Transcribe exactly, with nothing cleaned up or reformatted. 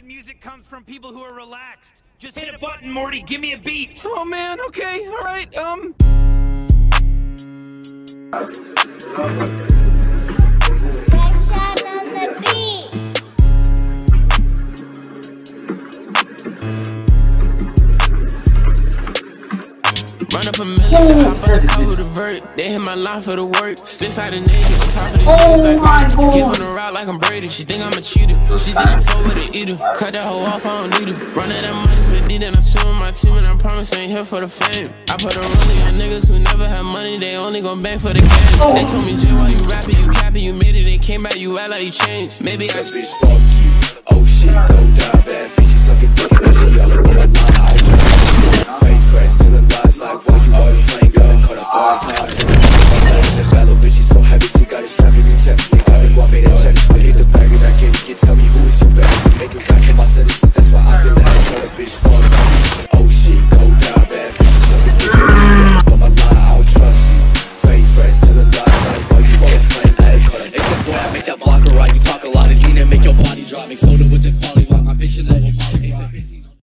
that music comes from people who are relaxed. Just hit a button, Morty. Give me a beat. Oh man, okay, all right. Um. Action on the beat. Run up a million, hop on the cover with a vert. They hit my line for the work. Sticks out the naked, on top of the Oh legs my like God. Give on the route like I'm Brady. She think I'm a cheater. She think I'm full with a eater. Cut that hoe off, I don't need her. Running that money for D, then I swim with my team, and I promise I ain't here for the fame. I put a rollie on niggas who never had money, they only gon' bang for the game. Oh. They told me, Jay, why you rapping, you capping, you made it, they came back, you act like you changed. Maybe I bitch, fuck you. Oh shit, go down, bad bitch, she sucking dick and now she all over my line. I was fake fresh to the lies, like what you always playing, girl, caught a fire time. The fellow bitch, she so heavy, she got it strapped, and you text me, got it, go, I made that check, split hit the bag, and I can't even tell me who is your bag. Make it back to my sentences, that's why I feel like so that bitch, fuck you. Oh shit, go down, bad bitch, she sucking dick and now she all over my line. I don't trust you. Fake fresh to the lies, like what you always playing, I caught a Except boy, I make that blocker right. You talk a lot, it's lean and make your body drop. Make soda with the quality, like my bitch, you love a molly.